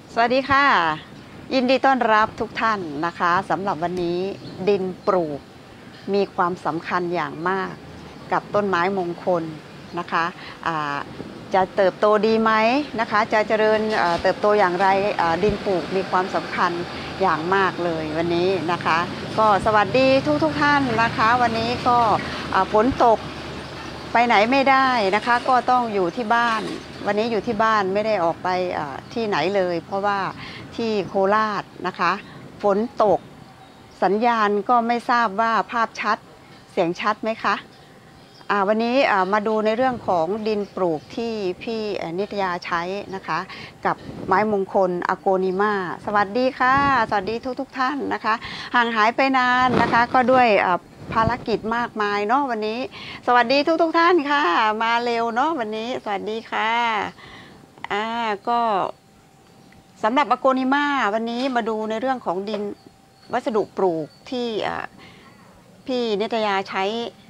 สวัสดีค่ะยินดีต้อนรับทุกท่านนะคะสำหรับวันนี้ดินปลูกมีความสำคัญอย่างมากกับต้นไม้มงคลนะคะจะเติบโตดีไหมนะคะจะเจริญเติบโตอย่างไรดินปลูกมีความสำคัญอย่างมากเลยวันนี้นะคะก็สวัสดีทุกท่านนะคะวันนี้ก็ฝนตกไปไหนไม่ได้นะคะก็ต้องอยู่ที่บ้านวันนี้อยู่ที่บ้านไม่ได้ออกไปที่ไหนเลยเพราะว่าที่โคราชนะคะฝนตกสัญญาณก็ไม่ทราบว่าภาพชัดเสียงชัดไหมคะวันนี้มาดูในเรื่องของดินปลูกที่พี่นิตยาใช้นะคะกับไม้มงคลอโกนิมาสวัสดีค่ะสวัสดีทุกท่านนะคะห่างหายไปนานนะคะก็ด้วยภารกิจมากมายเนาะวันนี้สวัสดีทุกท่านค่ะมาเร็วเนาะวันนี้สวัสดีค่ะก็สำหรับอโกนิมาวันนี้มาดูในเรื่องของดินวัสดุปลูกที่พี่นิตยาใช้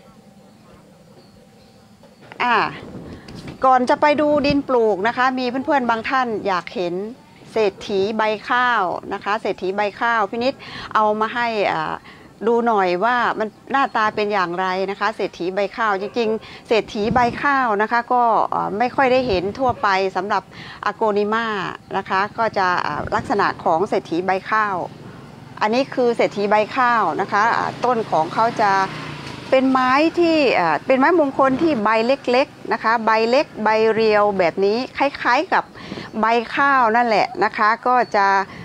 ก่อนจะไปดูดินปลูกนะคะมีเพื่อนๆบางท่านอยากเห็นเศรษฐีใบข้าวนะคะเศรษฐีใบข้าวพี่นิดเอามาให้ดูหน่อยว่ามันหน้าตาเป็นอย่างไรนะคะเศรษฐีใบข้าวจริงๆเศรษฐีใบข้าวนะคะก็ไม่ค่อยได้เห็นทั่วไปสำหรับอโกนิมานะคะก็จะลักษณะของเศรษฐีใบข้าวอันนี้คือเศรษฐีใบข้าวนะคะต้นของเขาจะเป็นไม้ที่เป็นไม้มงคลที่ใบเล็กๆนะคะใบเล็กใบเรียวแบบนี้คล้ายๆกับใบข้าวนั่นแหละนะคะก็จะ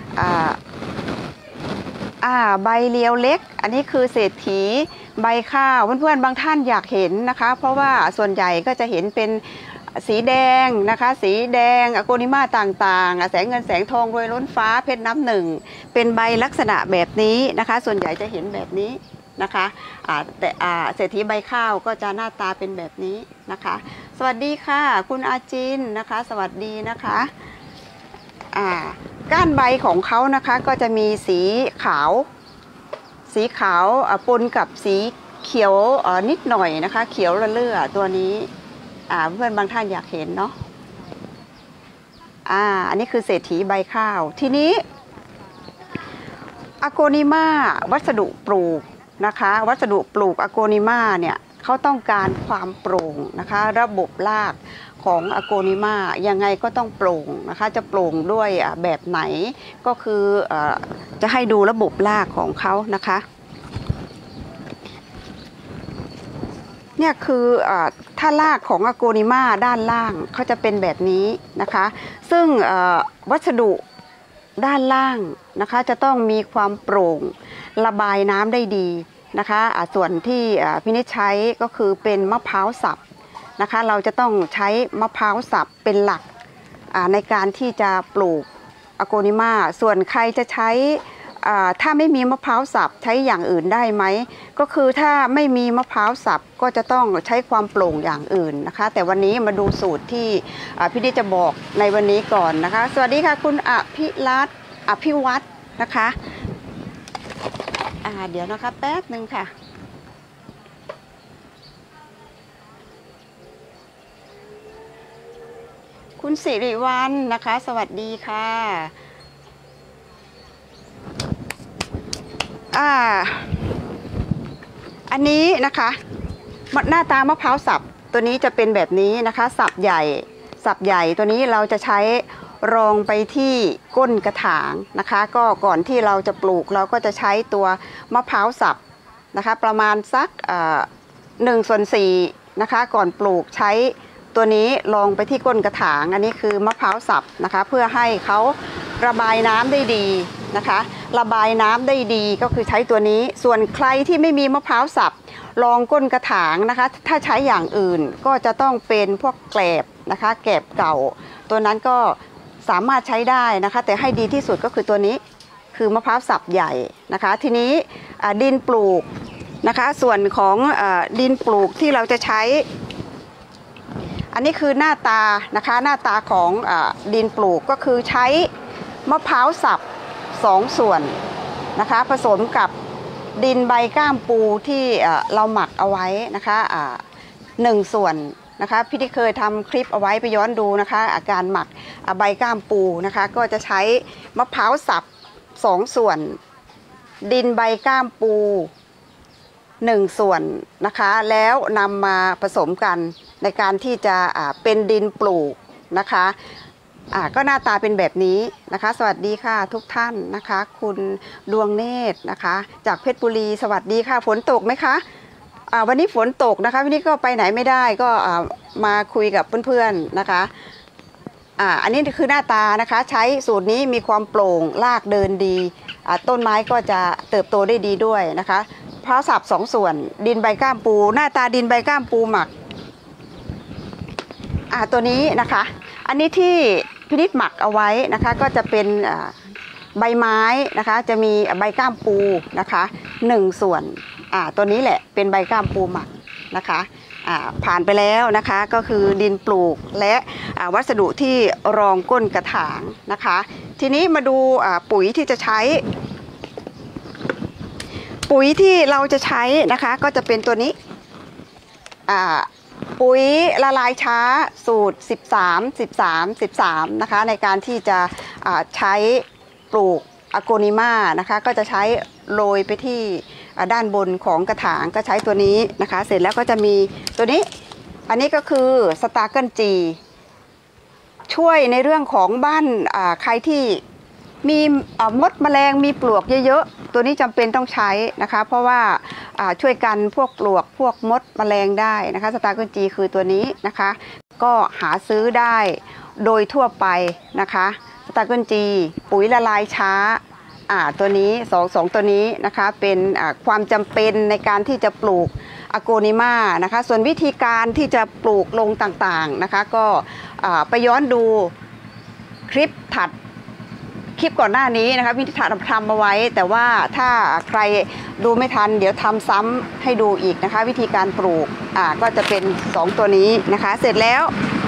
ใบเรียวเล็กอันนี้คือเศรษฐีใบข้าวเพื่อนๆบางท่านอยากเห็นนะคะเพราะว่าส่วนใหญ่ก็จะเห็นเป็นสีแดงนะคะสีแดงอโกนิมาต่างๆแสงเงินแสงทองรวยล้นฟ้าเพชรน้ำหนึ่งเป็นใบลักษณะแบบนี้นะคะส่วนใหญ่จะเห็นแบบนี้นะคะแต่เศรษฐีใบข้าวก็จะหน้าตาเป็นแบบนี้นะคะสวัสดีค่ะคุณอาจินนะคะสวัสดีนะคะก้านใบของเขานะคะก็จะมีสีขาวปนกับสีเขียวนิดหน่อยนะคะเขียวระเลื่อตัวนี้เพื่อนบางท่านอยากเห็นเนาะอันนี้คือเศรษฐีใบข้าวทีนี้อโกนิมาวัสดุปลูกนะคะวัสดุปลูกอโกนิมาเนี่ยเขาต้องการความโปร่งนะคะระบบรากของอโกนิมายังไงก็ต้องโปร่งนะคะจะโปร่งด้วยแบบไหนก็คือจะให้ดูระบบรากของเขานะคะเนี่ยคือถ้ารากของอโกนิมาด้านล่างเขาจะเป็นแบบนี้นะคะซึ่งวัสดุด้านล่างนะคะจะต้องมีความโปร่งระบายน้ำได้ดีนะคะส่วนที่พี่นิดใช้ก็คือเป็นมะพร้าวสับนะคะเราจะต้องใช้มะพร้าวสับเป็นหลักในการที่จะปลูกอโกนิมาส่วนใครจะใช้ถ้าไม่มีมะพร้าวสับใช้อย่างอื่นได้ไหมก็คือถ้าไม่มีมะพร้าวสับก็จะต้องใช้ความโปร่งอย่างอื่นนะคะแต่วันนี้มาดูสูตรที่พี่นิดจะบอกในวันนี้ก่อนนะคะสวัสดีค่ะคุณอภิวัฒน์นะคะเดี๋ยวนะคะแป๊บหนึ่งค่ะคุณสิริวัลย์นะคะสวัสดีค่ะอันนี้นะคะหน้าตามะพร้าวสับตัวนี้จะเป็นแบบนี้นะคะสับใหญ่ตัวนี้เราจะใช้รองไปที่ก้นกระถางนะคะก็ก่อนที่เราจะปลูกเราก็จะใช้ตัวมะพร้าวสับนะคะประมาณสัก1/4นะคะก่อนปลูกใช้ตัวนี้รองไปที่ก้นกระถางอันนี้คือมะพร้าวสับนะคะเพื่อให้เขาระบายน้ำได้ดีนะคะระบายน้ำได้ดีก็คือใช้ตัวนี้ส่วนใครที่ไม่มีมะพร้าวสับรองก้นกระถางนะคะถ้าใช้อย่างอื่นก็จะต้องเป็นพวกแกลบนะคะแกลบเก่าตัวนั้นก็สามารถใช้ได้นะคะแต่ให้ดีที่สุดก็คือตัวนี้คือมะพร้าวสับใหญ่นะคะทีนี้ดินปลูกนะคะส่วนของดินปลูกที่เราจะใช้อันนี้คือหน้าตานะคะหน้าตาของดินปลูกก็คือใช้มะพร้าวสับ2 ส่วนนะคะผสมกับดินใบก้ามปูที่เราหมักเอาไว้นะคะ1 ส่วนนะคะพี่ที่เคยทำคลิปเอาไว้ไปย้อนดูนะคะอาการหมักใบก้ามปูนะคะก็จะใช้มะพร้าวสับ2 ส่วนดินใบก้ามปู1 ส่วนนะคะแล้วนำมาผสมกันในการที่จะเป็นดินปลูกนะคะก็หน้าตาเป็นแบบนี้นะคะสวัสดีค่ะทุกท่านนะคะคุณดวงเนตรนะคะจากเพชรบุรีสวัสดีค่ะฝนตกไหมคะวันนี้ฝนตกนะคะวันนี้ก็ไปไหนไม่ได้ก็มาคุยกับเพื่อนๆนะคะอันนี้คือหน้าตานะคะใช้สูตรนี้มีความโปร่งรากเดินดีต้นไม้ก็จะเติบโตได้ดีด้วยนะคะมะพร้าวสับ2 ส่วนดินใบก้ามปูหน้าตาดินใบก้ามปูหมักตัวนี้นะคะอันนี้ที่พินิจหมักเอาไว้นะคะก็จะเป็นใบไม้นะคะจะมีใบก้ามปูนะคะ1 ส่วนตัวนี้แหละเป็นใบก้ามปูหมักนะคะผ่านไปแล้วนะคะก็คือดินปลูกและวัสดุที่รองก้นกระถางนะคะทีนี้มาดูปุ๋ยที่จะใช้ปุ๋ยที่เราจะใช้นะคะก็จะเป็นตัวนี้ปุ๋ยละลายช้าสูตร13 นะคะในการที่จะใช้ปลูกอโกนิมานะคะก็จะใช้โรยไปที่ด้านบนของกระถางก็ใช้ตัวนี้นะคะเสร็จแล้วก็จะมีตัวนี้อันนี้ก็คือสตาร์เกิลจีช่วยในเรื่องของบ้านใครที่มีมดแมลงมีปลวกเยอะๆตัวนี้จำเป็นต้องใช้นะคะเพราะว่าช่วยกันพวกปลวกพวกมดแมลงได้นะคะสตาร์เกิลจีคือตัวนี้นะคะก็หาซื้อได้โดยทั่วไปนะคะสตาร์เกิลจีปุ๋ยละลายช้าตัวนี้สองตัวนี้นะคะเป็นความจำเป็นในการที่จะปลูกอโกนิมานะคะส่วนวิธีการที่จะปลูกลงต่างๆนะคะก็ไปย้อนดูคลิปก่อนหน้านี้นะคะวิธีทำเอาไว้แต่ว่าถ้าใครดูไม่ทันเดี๋ยวทำซ้ำให้ดูอีกนะคะวิธีการปลูกก็จะเป็น2 ตัวนี้นะคะเสร็จแล้ว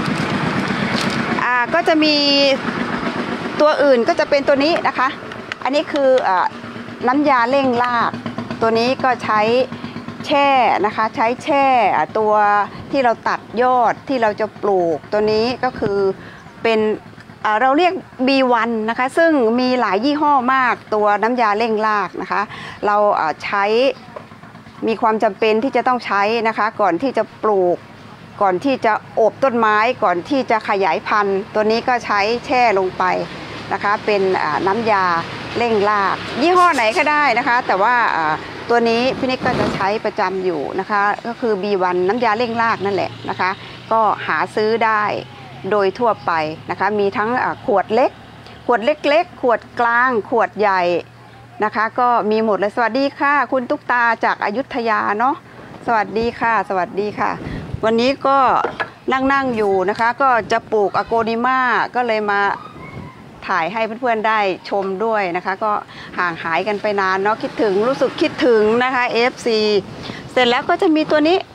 ก็จะมีตัวอื่นก็จะเป็นตัวนี้นะคะอันนี้คือน้ำยาเร่งรากตัวนี้ก็ใช้แช่นะคะใช้แช่ตัวที่เราตัดยอดที่เราจะปลูกตัวนี้ก็คือเป็นเราเรียก B1 นะคะซึ่งมีหลายยี่ห้อมากตัวน้ำยาเร่งรากนะคะเราใช้มีความจำเป็นที่จะต้องใช้นะคะก่อนที่จะปลูกก่อนที่จะโอบต้นไม้ก่อนที่จะขยายพันธุ์ตัวนี้ก็ใช้แช่ลงไปนะคะเป็นน้ำยาเร่งรากยี่ห้อไหนก็ได้นะคะแต่ว่าตัวนี้พี่นิกก็จะใช้ประจำอยู่นะคะก็คือ B1 น้ำยาเร่งรากนั่นแหละนะคะก็หาซื้อได้โดยทั่วไปนะคะมีทั้งขวดเล็กขวดเล็กๆขวดกลางขวดใหญ่นะคะก็มีหมดเลยสวัสดีค่ะคุณตุ๊กตาจากอยุธยาเนาะสวัสดีค่ะสวัสดีค่ะวันนี้ก็นั่งอยู่นะคะก็จะปลูกอโกนิมาก็เลยมาถ่ายให้เพื่อนๆได้ชมด้วยนะคะก็ห่างหายกันไปนานเนาะคิดถึงรู้สึกคิดถึงนะคะ FC เสร็จแล้วก็จะมีตัวนี้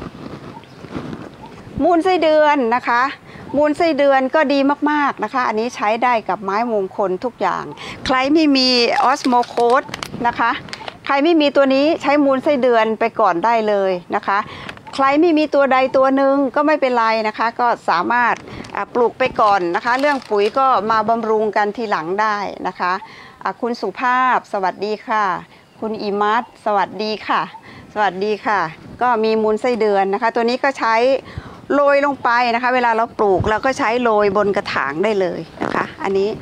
มูลไส้เดือนนะคะมูลไส้เดือนก็ดีมากๆนะคะอันนี้ใช้ได้กับไม้มงคลทุกอย่างใครไม่มีออสโมโคสนะคะใครไม่มีตัวนี้ใช้มูลไส้เดือนไปก่อนได้เลยนะคะใครไม่มีตัวใดตัวหนึ่งก็ไม่เป็นไรนะคะก็สามารถปลูกไปก่อนนะคะเรื่องปุ๋ยก็มาบำรุงกันทีหลังได้นะคะคุณสุภาพสวัสดีค่ะคุณอิมัตสวัสดีค่ะสวัสดีค่ะก็มีมูลไส้เดือนนะคะตัวนี้ก็ใช้โรยลงไปนะคะเวลาเราปลูกเราก็ใช้โรยบนกระถางได้เลยนะคะอันนี้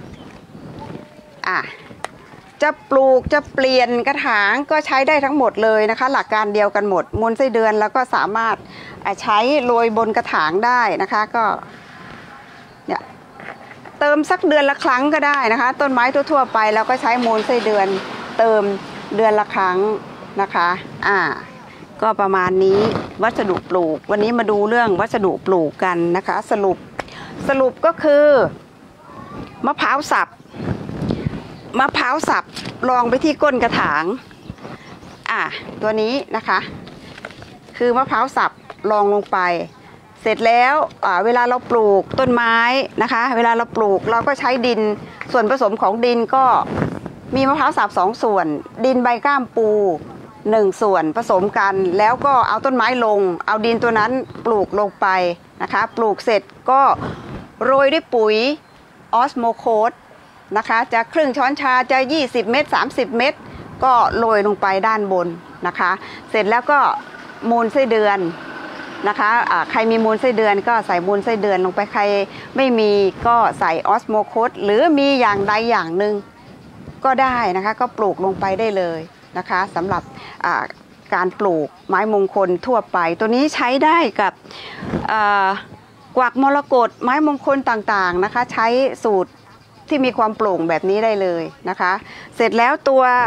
จะปลูกจะเปลี่ยนกระถางก็ใช้ได้ทั้งหมดเลยนะคะหลักการเดียวกันหมดมูลไส้เดือนแล้วก็สามารถใช้โรยบนกระถางได้นะคะก็เนี่ยเติมสักเดือนละครั้งก็ได้นะคะต้นไม้ทั่วๆไปเราก็ใช้มูลไส้เดือนเติมเดือนละครั้งนะคะก็ประมาณนี้วัสดุปลูกวันนี้มาดูเรื่องวัสดุปลูกกันนะคะสรุปก็คือมะพร้าวสับรองไปที่ก้นกระถางตัวนี้นะคะคือมะพร้าวสับรองลงไปเสร็จแล้วเวลาเราปลูกต้นไม้นะคะเวลาเราปลูกเราก็ใช้ดินส่วนผสมของดินก็มีมะพร้าวสับ2 ส่วนดินใบก้ามปู 1 ส่วนผสมกันแล้วก็เอาต้นไม้ลงเอาดินตัวนั้นปลูกลงไปนะคะปลูกเสร็จก็โรยด้วยปุ๋ยออสโมโคสนะคะจะครึ่งช้อนชาจะ20 เม็ด30 เม็ดก็โรยลงไปด้านบนนะคะเสร็จแล้วก็มูลไส้เดือนนะคะใครมีมูลไส้เดือนก็ใส่มูลไส้เดือนลงไปใครไม่มีก็ใส่ออสโมโคสหรือมีอย่างใดอย่างหนึ่งก็ได้นะคะก็ปลูกลงไปได้เลยนะคะสำหรับการปลูกไม้มงคลทั่วไปตัวนี้ใช้ได้กับกวักมรกตไม้มงคลต่างๆนะคะใช้สูตรที่มีความโปร่งแบบนี้ได้เลยนะคะเสร็จแล้ว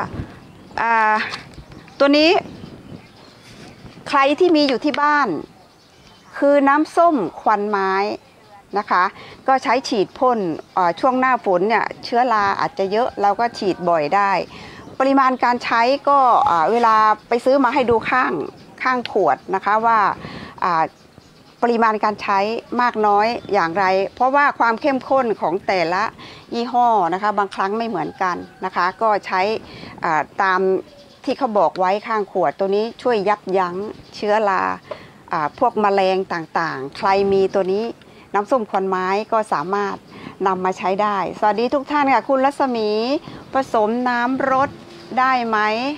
ตัวนี้ใครที่มีอยู่ที่บ้านคือน้ำส้มควันไม้นะคะก็ใช้ฉีดพ่นช่วงหน้าฝนเนี่ยเชื้อราอาจจะเยอะเราก็ฉีดบ่อยได้ปริมาณการใช้ก็เวลาไปซื้อมาให้ดูข้างขวดนะคะว่าปริมาณการใช้มากน้อยอย่างไรเพราะว่าความเข้มข้นของแต่ละยี่ห้อนะคะบางครั้งไม่เหมือนกันนะคะก็ใช้ตามที่เขาบอกไว้ข้างขวดตัวนี้ช่วยยับยั้งเชื้อราพวกแมลงต่างๆใครมีตัวนี้น้ำส้มควันไม้ก็สามารถนำมาใช้ได้สวัสดีทุกท่านค่ะคุณรัศมีผสมน้ำรสได้ไหม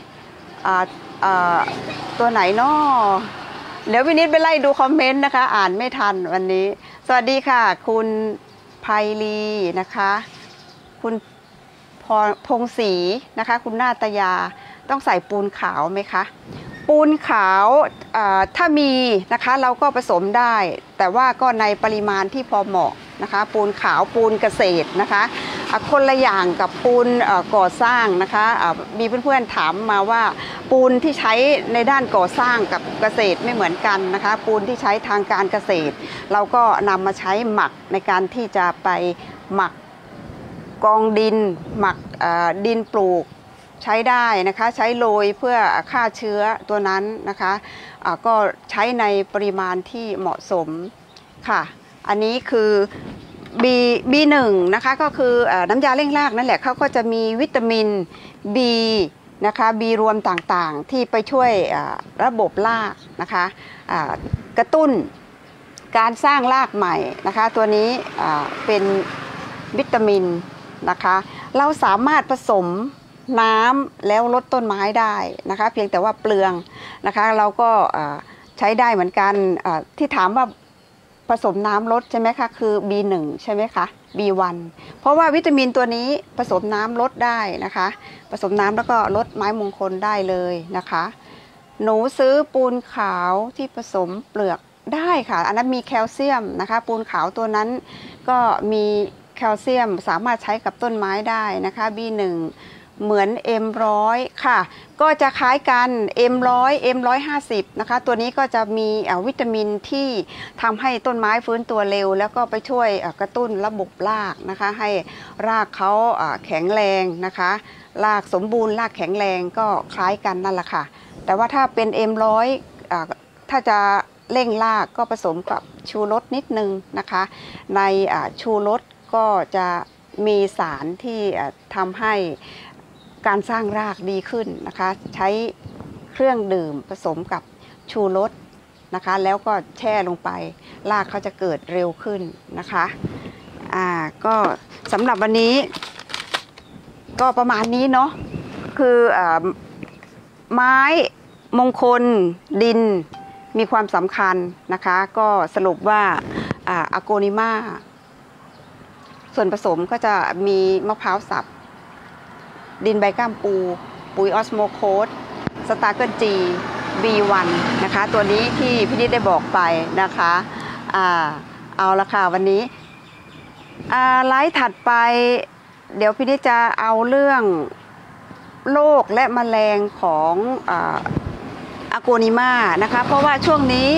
ตัวไหนน้อเดี๋ยววินิจไปไล่ดูคอมเมนต์นะคะอ่านไม่ทันวันนี้สวัสดีค่ะคุณไพลีนะคะคุณพงศรีนะคะคุณนาตยาต้องใส่ปูนขาวไหมคะปูนขาวถ้ามีนะคะเราก็ผสมได้แต่ว่าก็ในปริมาณที่พอเหมาะนะคะปูนขาวปูนเกษตรนะคะคนละอย่างกับปูนก่อสร้างนะคะมีเพื่อนๆถามมาว่าปูนที่ใช้ในด้านก่อสร้างกับเกษตรไม่เหมือนกันนะคะปูนที่ใช้ทางการเกษตรเราก็นำมาใช้หมักในการที่จะไปหมักกองดินหมักดินปลูกใช้ได้นะคะใช้โรยเพื่อฆ่าเชื้อตัวนั้นนะคะก็ใช้ในปริมาณที่เหมาะสมค่ะอันนี้คือ B1 นะคะก็คือน้ำยาเร่งรากนั่นแหละเขาก็จะมีวิตามิน B นะคะ B รวมต่างๆที่ไปช่วยระบบรากนะคะกระตุ้นการสร้างรากใหม่นะคะตัวนี้เป็นวิตามินนะคะเราสามารถผสมน้ำแล้วลดต้นไม้ได้นะคะเพียงแต่ว่าเปลืองนะคะเราก็ใช้ได้เหมือนกันที่ถามว่าผสมน้ำลดใช่ไหมคะคือ B1 ใช่ไหมคะ B1 เพราะว่าวิตามินตัวนี้ผสมน้ำลดได้นะคะผสมน้ำแล้วก็ลดไม้มงคลได้เลยนะคะหนูซื้อปูนขาวที่ผสมเปลือกได้ค่ะอันนั้นมีแคลเซียมนะคะปูนขาวตัวนั้นก็มีแคลเซียมสามารถใช้กับต้นไม้ได้นะคะ B1 เหมือน M100 ค่ะก็จะคล้ายกัน M100 M150 นะคะตัวนี้ก็จะมีวิตามินที่ทำให้ต้นไม้ฟื้นตัวเร็วแล้วก็ไปช่วยกระตุ้นระบบรากนะคะให้รากเขาแข็งแรงนะคะรากสมบูรณ์รากแข็งแรงก็คล้ายกันนั่นแหละค่ะแต่ว่าถ้าเป็น M100 ถ้าจะเร่งรากก็ผสมกับชูรสนิดนึงนะคะในชูรสก็จะมีสารที่ทำให้การสร้างรากดีขึ้นนะคะใช้เครื่องดื่มผสมกับชูรสนะคะแล้วก็แช่ลงไปรากเขาจะเกิดเร็วขึ้นนะคะก็สำหรับวันนี้ก็ประมาณนี้เนาะคือไม้มงคลดินมีความสำคัญนะคะก็สรุปว่าอะโกนิมาส่วนผสมก็จะมีมะพร้าวสับดินใบก้ามปูปุ๋ยออสโมโคสสตาร์เกิลจี B1 นะคะตัวนี้ที่พี่นิดได้บอกไปนะคะเอาละค่ะวันนี้ไลฟ์ถัดไปเดี๋ยวพี่นิดจะเอาเรื่องโรคและแมลงของอะโกนิมานะคะเพราะว่าช่วง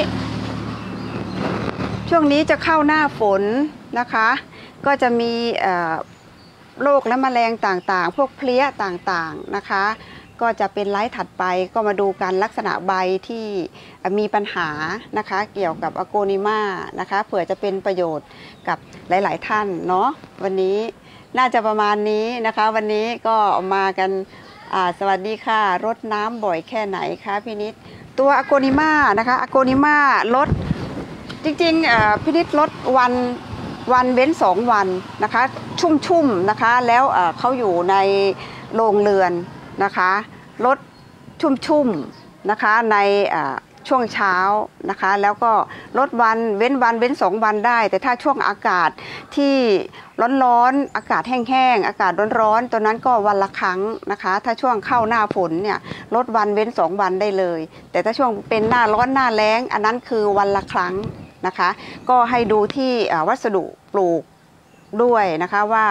นี้จะเข้าหน้าฝนนะคะก็จะมีโรคและแมลงต่างๆพวกเพลี้ยต่างๆนะคะก็จะเป็นไลฟ์ถัดไปก็มาดูกันลักษณะใบที่มีปัญหานะคะเกี่ยวกับอะโกนิมานะคะเผื่อจะเป็นประโยชน์กับหลายๆท่านเนาะวันนี้น่าจะประมาณนี้นะคะวันนี้ก็มากันสวัสดีค่ะรดน้ำบ่อยแค่ไหนคะพี่นิดตัวอโกนิมานะคะอโกนิมาลดจริงๆพี่นิดลดวันเว้น2 วันนะคะชุ่มๆนะคะแล้วเขาอยู่ในโรงเรือนนะคะลดชุ่มๆนะคะในช่วงเช้านะคะแล้วก็ลดวันเว้น2 วันได้ แต่ถ้าช่วงอากาศที่ร้อนๆอากาศแห้งๆอากาศร้อนๆตัวนั้นก็วันละครั้งนะคะถ้าช่วงเข้าหน้าฝนเนี่ยลดวันเว้น2 วันได้เลยแต่ถ้าช่วงเป็นหน้าร้อนหน้าแล้งอันนั้นคือวันละครั้งนะคะก็ให้ดูที่วัสดุปลูกด้วยนะคะว่า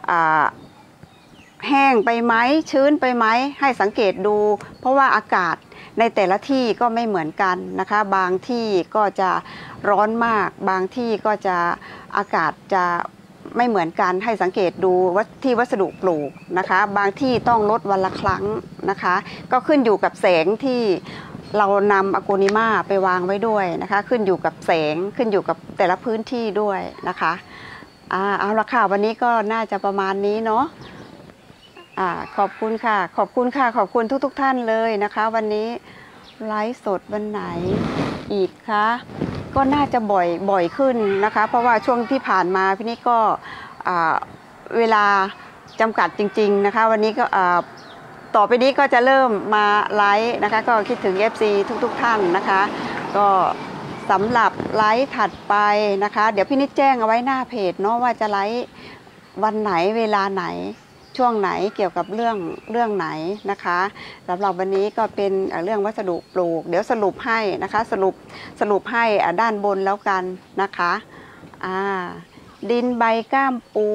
แห้งไปไหมชื้นไปไหมให้สังเกตดูเพราะว่าอากาศในแต่ละที่ก็ไม่เหมือนกันนะคะบางที่ก็จะร้อนมากบางที่ก็จะอากาศจะไม่เหมือนกันให้สังเกตดูที่วัสดุปลูกนะคะบางที่ต้องลดวันละครั้งนะคะก็ขึ้นอยู่กับแสงที่เรานำอโกนิมาไปวางไว้ด้วยนะคะขึ้นอยู่กับแสงขึ้นอยู่กับแต่ละพื้นที่ด้วยนะคะเอาละค่ะวันนี้ก็น่าจะประมาณนี้เนาะขอบคุณค่ะขอบคุณค่ะขอบคุณทุกท่านเลยนะคะวันนี้ไลฟ์สดวันไหนอีกคะก็น่าจะบ่อยขึ้นนะคะเพราะว่าช่วงที่ผ่านมาพี่นี่ก็เวลาจำกัดจริงๆนะคะวันนี้ก็ต่อไปนี้ก็จะเริ่มมาไลฟ์นะคะก็คิดถึง FC ทุกท่านนะคะก็สำหรับไลฟ์ถัดไปนะคะเดี๋ยวพี่นิดแจ้งเอาไว้หน้าเพจเนาะว่าจะไลฟ์วันไหนเวลาไหนช่วงไหนเกี่ยวกับเรื่องไหนนะคะสำหรับวันนี้ก็เป็นเรื่องวัสดุปลูกเดี๋ยวสรุปให้นะคะสรุปให้ด้านบนแล้วกันนะคะดินใบก้ามปู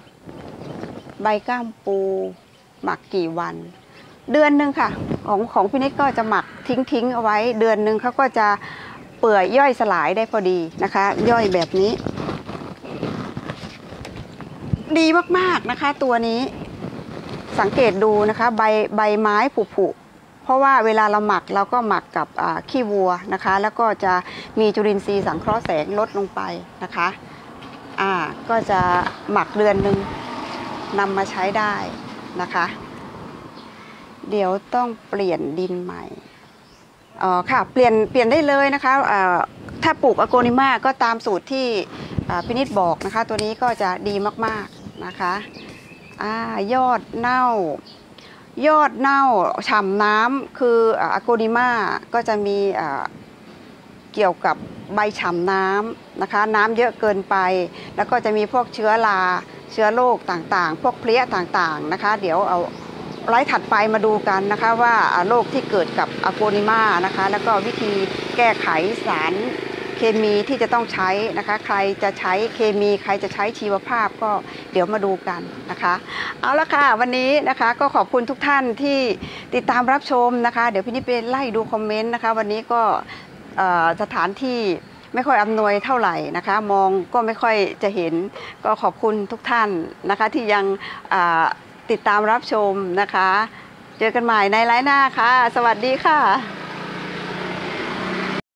หมักกี่วันเดือนหนึ่งค่ะของพี่นิดก็จะหมักทิ้งเอาไว้เดือนหนึ่งเขาก็จะเปื่อยย่อยสลายได้พอดีนะคะย่อยแบบนี้ดีมากๆนะคะตัวนี้สังเกตดูนะคะใบไม้ผุเพราะว่าเวลาเราหมักเราก็หมักกับขี้วัวนะคะแล้วก็จะมีจุลินทรีย์สังเคราะห์แสงลดลงไปนะคะก็จะหมักเดือนหนึ่งนำมาใช้ได้นะคะเดี๋ยวต้องเปลี่ยนดินใหม่ค่ะเปลี่ยนได้เลยนะคะถ้าปลูกอโกนิมาก็ตามสูตรที่พี่นิดบอกนะคะตัวนี้ก็จะดีมากๆนะคะยอดเน่าฉ่ำน้ำคืออโกนิมาก็จะมีเกี่ยวกับใบฉ่ำน้ำนะคะน้ำเยอะเกินไปแล้วก็จะมีพวกเชื้อราเชื้อโรคต่างๆพวกเพลี้ยต่างๆนะคะเดี๋ยวเอาไลฟ์ถัดไปมาดูกันนะคะว่าโรคที่เกิดกับอโกนิมานะคะแล้วก็วิธีแก้ไขสารเคมีที่จะต้องใช้นะคะใครจะใช้เคมีใครจะใช้ชีวภาพก็เดี๋ยวมาดูกันนะคะเอาละค่ะวันนี้นะคะก็ขอบคุณทุกท่านที่ติดตามรับชมนะคะเดี๋ยวพี่นิดไปไล่ดูคอมเมนต์นะคะวันนี้ก็สถานที่ไม่ค่อยอำนวยเท่าไหร่นะคะมองก็ไม่ค่อยจะเห็นก็ขอบคุณทุกท่านนะคะที่ยังติดตามรับชมนะคะเจอกันใหม่ในไลฟ์หน้าค่ะสวัสดีค่ะ